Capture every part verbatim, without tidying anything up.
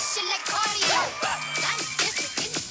shit like cardio. I'm different in the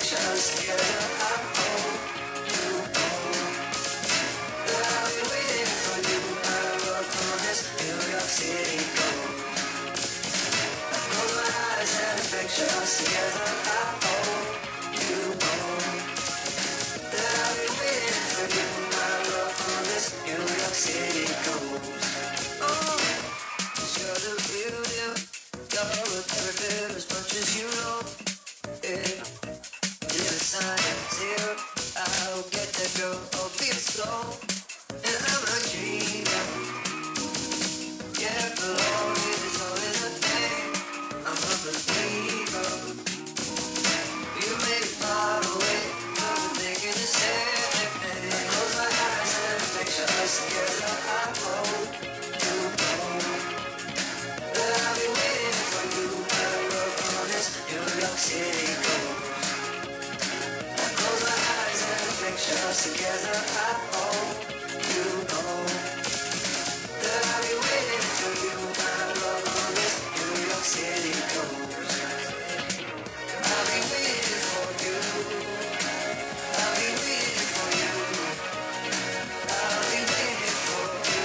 affections together. I hope you know that I'll be waiting for you. I love on this New York City coast. I close my eyes and affections together. I hope you know that I'll be waiting for you. I love on this New York City coast. Oh, you're the real deal. You're with every bit as much as you know. Yeah, never sign zero. I'll get that girl, albeit slow. And I'm a dreamer. Yeah, glory is always a thing. I'm a believer. You may be far away, but we're thinking the same thing. I close my eyes and picture us together. I hope you know that I'll be waiting for you. I love on this New York City coast. I close my eyes and picture us together. I hope you know that I'll be waiting for you. I love on this New York City coast. I'll be waiting for you. I'll be waiting for you. I'll be waiting for you.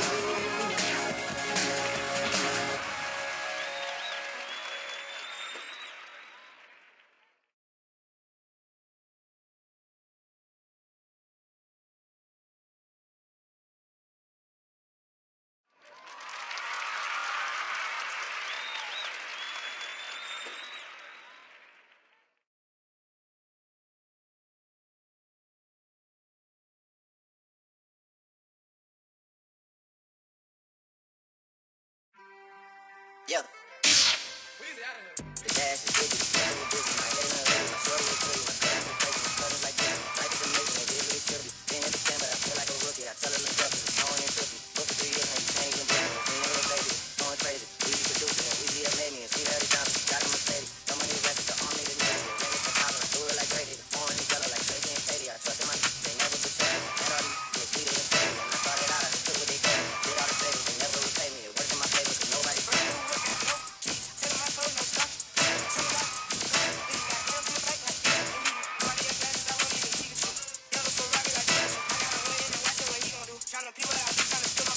Yeah. The dash is big, the schedule is busy. My head in a hoodie, my shorty is pretty. My cousin is crazy, my cousin's like this. Life is amazing, it is what it should be. Been here for ten, but I feel like a rookie. I tell her look up, it's snowing and trippy. Book for three years, and you can't even believe it. Me and little baby, going crazy. Easy producing, and easy up made me. And see that it's Johnson, got a Mercedes. Some of these records, the army, the navy. The ring is the collar, I do it like Grady. The foreign and yellow, like Tracy and Katie. I trust in my n- they never betray me. Met all these, they sweeter than Sadie. When I started out, I just took what they gave me. Did all the savings, they never repay me. It worked in my favor, cause nobody Tryna people out, tryna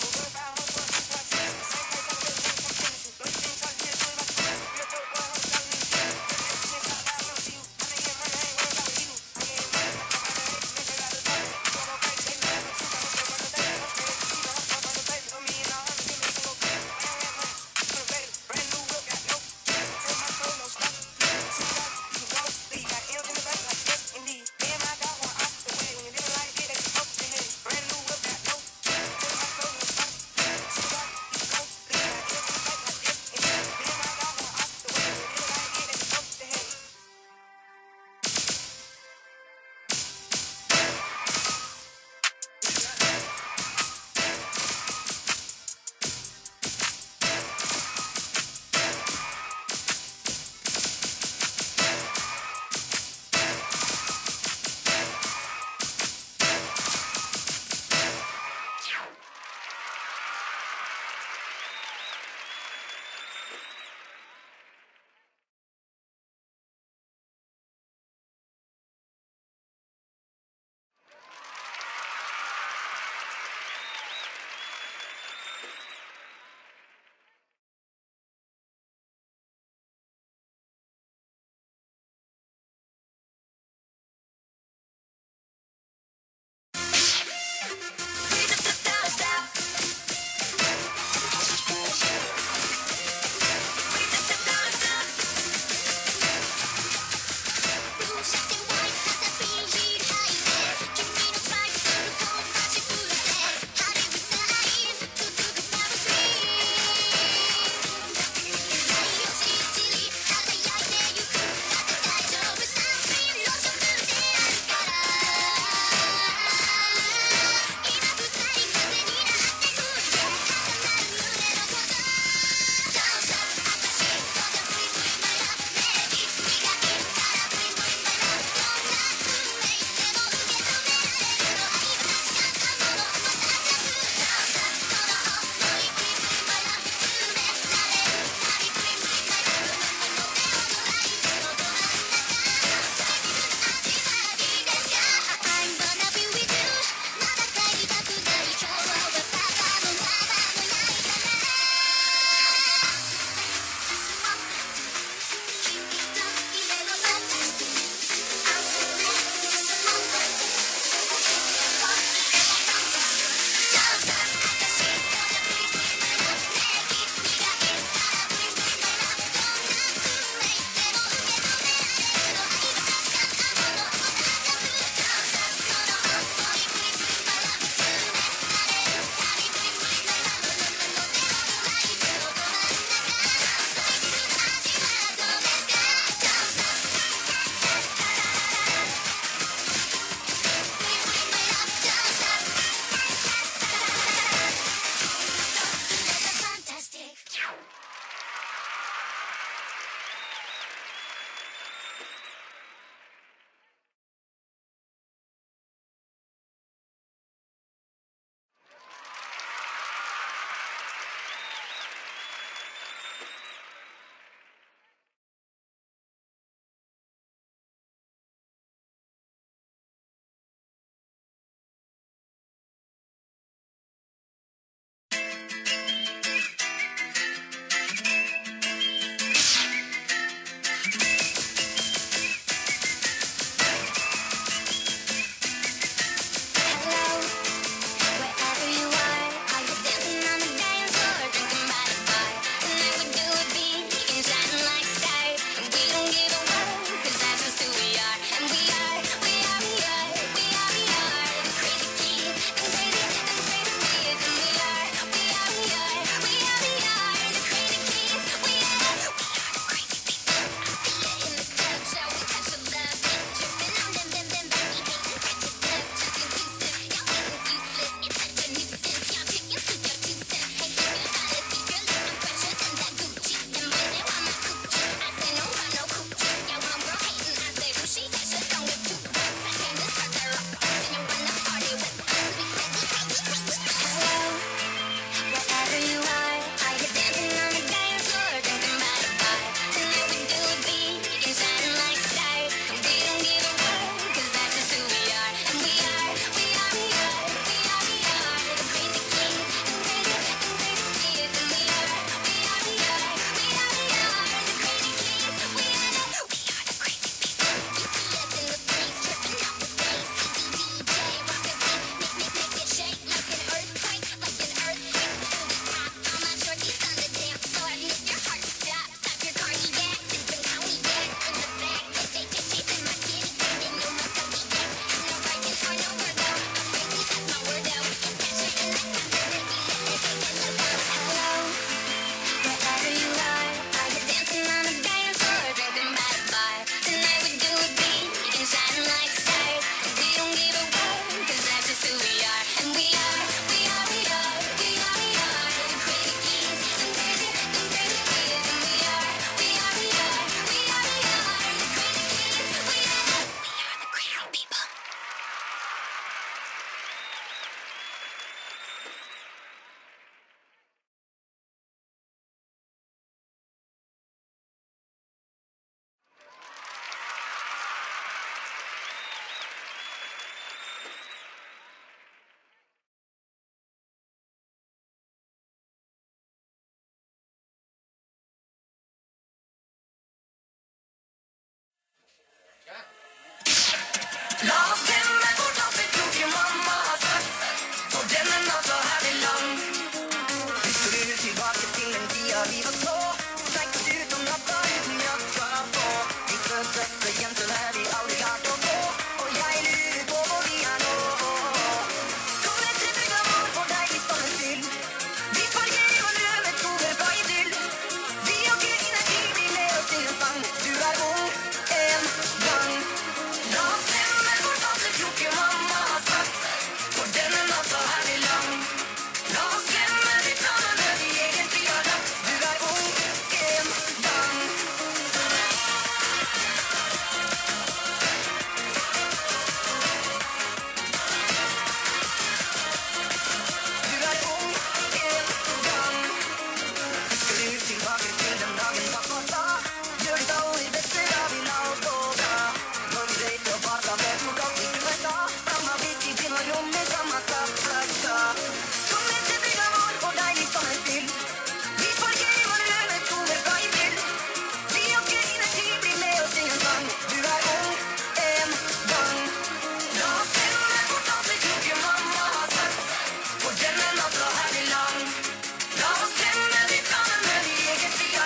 For denne natta her i lang. La oss glemme de planene vi egentlig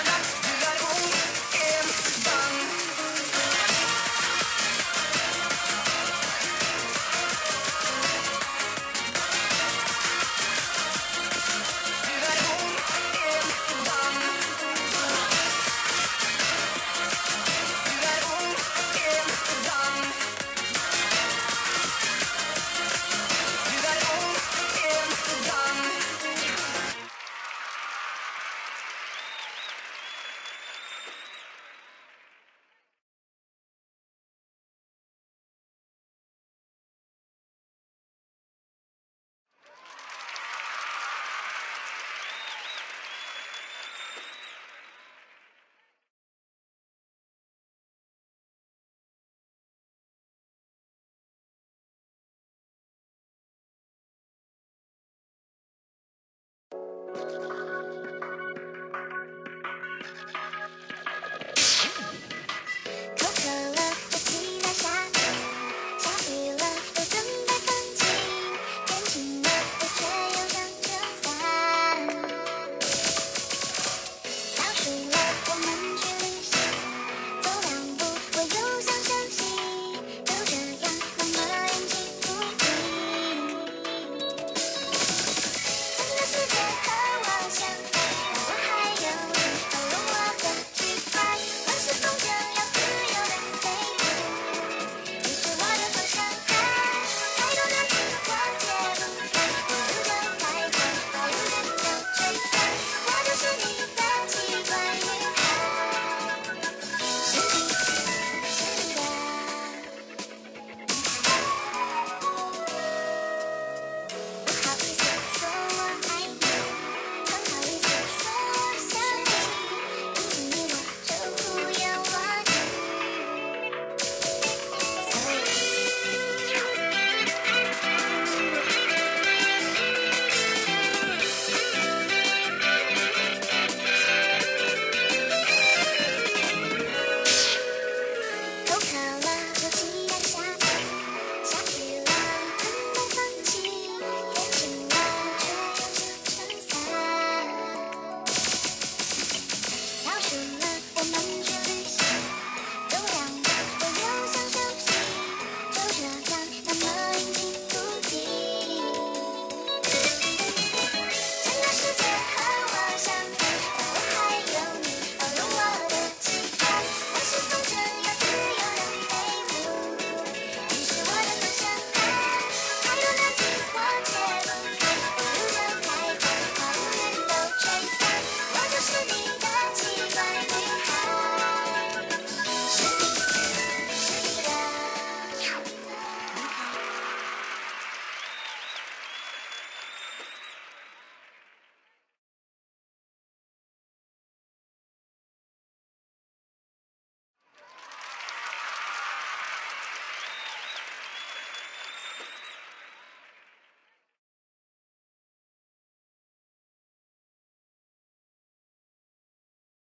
you.